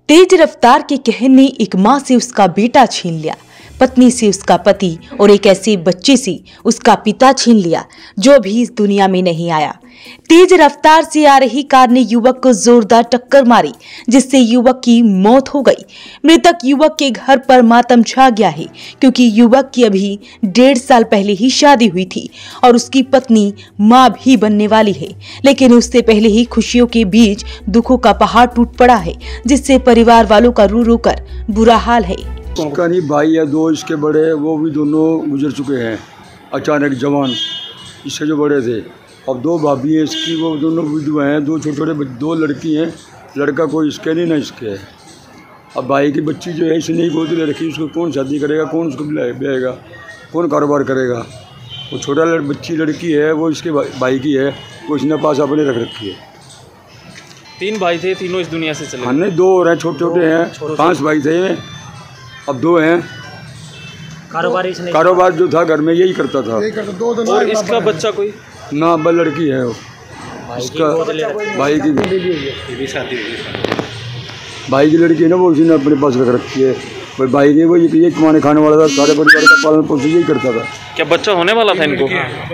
तेज रफ्तार के कहर ने एक माँ से उसका बेटा छीन लिया, पत्नी से उसका पति और एक ऐसे बच्चे से उसका पिता छीन लिया जो भी इस दुनिया में नहीं आया। तेज रफ्तार से आ रही कार ने युवक को जोरदार टक्कर मारी, जिससे युवक की मौत हो गई। मृतक युवक के घर पर मातम छा गया है, क्योंकि युवक की अभी 1.5 साल पहले ही शादी हुई थी और उसकी पत्नी मां भी बनने वाली है। लेकिन उससे पहले ही खुशियों के बीच दुखों का पहाड़ टूट पड़ा है, जिससे परिवार वालों का रो रो कर बुरा हाल है। उसका नहीं भाई है, दो इसके बड़े, वो भी दोनों गुजर चुके हैं अचानक जवान, इससे जो बड़े थे। अब 2 भाभी हैं इसकी, वो दोनों विधवा हैं। 2 छोटे छोटे 2 लड़की हैं, लड़का कोई इसके नहीं ना इसके है। अब भाई की बच्ची जो है इसने ही गोद ले रखी, उसको कौन शादी करेगा, कौन उसको ब्याएगा, कौन कारोबार करेगा। वो छोटा बच्ची लड़की है, वो इसके भाई की है, वो इसने पास अपने रख रखी है। 3 भाई थे, तीनों इस दुनिया से चले गए। नहीं, 2 और हैं, छोटे छोटे हैं। 5 भाई थे, अब 2 हैं। कारोबार जो था घर में यही करता था। और इसका बच्चा कोई ना, बल लड़की है वो, इसका भाई की लड़की है ना, वो उसने अपने पास रख रखी है। भाई की वो ये कमाने खाने वाला था, सारे परिवार का पालन पोषण यही करता था। क्या बच्चा होने वाला था इनको?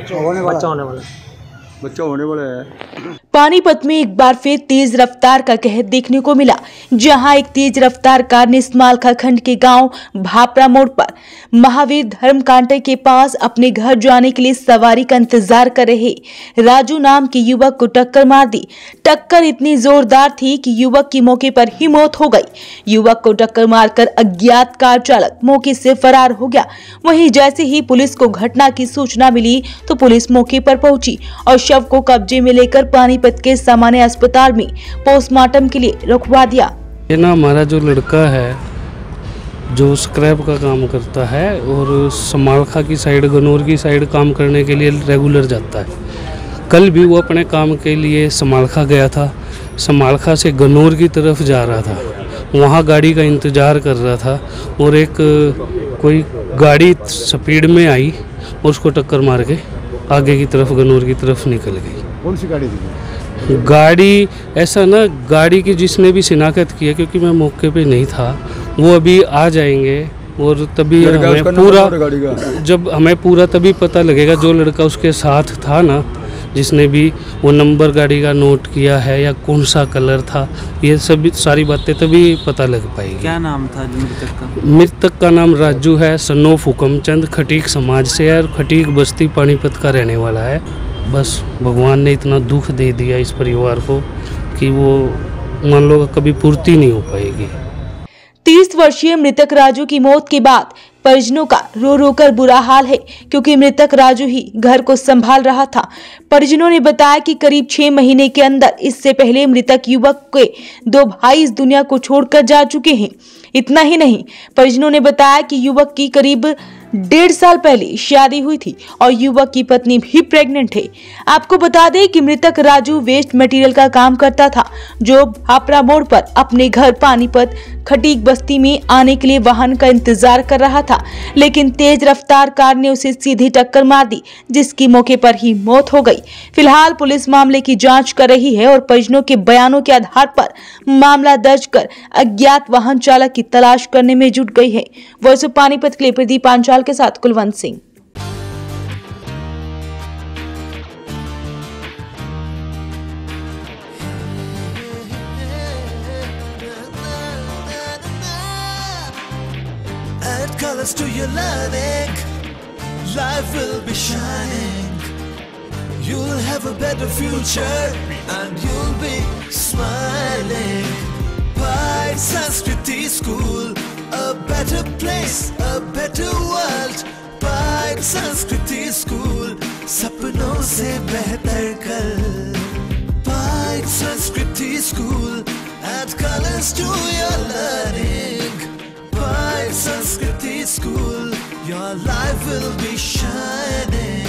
बच्चा होने वाला है। पानीपत में एक बार फिर तेज रफ्तार का कहर देखने को मिला, जहां एक तेज रफ्तार कार ने स्मालखा खंड के गांव भापरा मोड़ पर महावीर धर्म कांटे के पास अपने घर जाने के लिए सवारी का इंतजार कर रहे राजू नाम के युवक को टक्कर मार दी। टक्कर इतनी जोरदार थी कि युवक की मौके पर ही मौत हो गई। युवक को टक्कर मारकर अज्ञात कार चालक मौके से फरार हो गया। वहीं जैसे ही पुलिस को घटना की सूचना मिली तो पुलिस मौके पर पहुंची और शव को कब्जे में लेकर पानीपत के सामान्य अस्पताल में पोस्टमार्टम के लिए रखवा दिया। ये ना हमारा जो लड़का है जो स्क्रैप का काम करता है और समालखा की साइड, गनौर की साइड काम करने के लिए रेगुलर जाता है। कल भी वो अपने काम के लिए समालखा गया था। समालखा से गनौर की तरफ जा रहा था, वहाँ गाड़ी का इंतज़ार कर रहा था और एक कोई गाड़ी स्पीड में आई और उसको टक्कर मार के आगे की तरफ, गनौर की तरफ निकल गई। कौन सी गाड़ी थी? गाड़ी ऐसा ना, गाड़ी की जिसने भी शिनाख्त किया, क्योंकि मैं मौके पे नहीं था, वो अभी आ जाएंगे और तभी हमें पूरा, जब हमें पूरा तभी पता लगेगा। जो लड़का उसके साथ था ना, जिसने भी वो नंबर गाड़ी का नोट किया है या कौन सा कलर था, ये सभी सारी बातें तभी पता लग पाएगी। क्या नाम था मृतक का? मृतक का नाम राजू है, सन ऑफ हुकमचंद, खटीक समाज से है और खटीक बस्ती पानीपत का रहने वाला है। बस भगवान ने इतना दुख दे दिया इस परिवार को कि वो मान लो कभी पूर्ति नहीं हो पाएगी। 30 वर्षीय मृतक राजू की मौत के बाद परिजनों का रो रो कर बुरा हाल है, क्योंकि मृतक राजू ही घर को संभाल रहा था। परिजनों ने बताया कि करीब 6 महीने के अंदर इससे पहले मृतक युवक के 2 भाई इस दुनिया को छोड़कर जा चुके हैं। इतना ही नहीं, परिजनों ने बताया कि युवक की करीब 1.5 साल पहले शादी हुई थी और युवक की पत्नी भी प्रेग्नेंट है। आपको बता दें कि मृतक राजू वेस्ट मटेरियल का काम करता था, जो भापरा मोड़ पर अपने घर पानीपत खटीक बस्ती में आने के लिए वाहन का इंतजार कर रहा था। लेकिन तेज रफ्तार कार ने उसे सीधी टक्कर मार दी, जिसकी मौके पर ही मौत हो गई। फिलहाल पुलिस मामले की जांच कर रही है और परिजनों के बयानों के आधार पर मामला दर्ज कर अज्ञात वाहन चालक की तलाश करने में जुट गई है। वॉइस ऑफ पानीपत के लिए प्रदीप पांचाल के साथ Kulwant Singh. Add colors to your learning, life will be shining. You'll have a better future and you'll be smiling. Pride Sanskriti School, a better place, a better world. Pride Sanskriti School, सपनों से बेहतर कल. Pride Sanskriti School, add colors to your learning. Pride Sanskriti School, your life will be shining.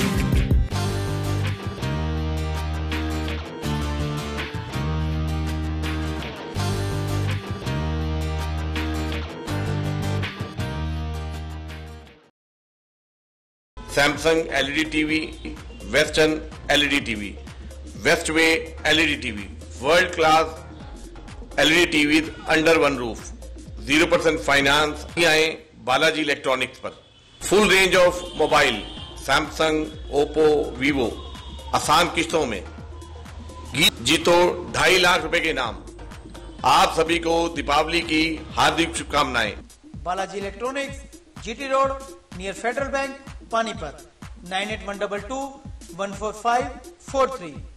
Samsung LED TV, western LED TV, Westway LED TV, world class LED TVs under one roof. 0% finance आए Balaji electronics पर। Full range of mobile Samsung, Oppo, Vivo आसान किस्तों में। जीतो 2.5 लाख रुपए के इनाम। आप सभी को दीपावली की हार्दिक शुभकामनाएं। Balaji electronics, GT road, near Federal Bank, Panipat. 9812214543।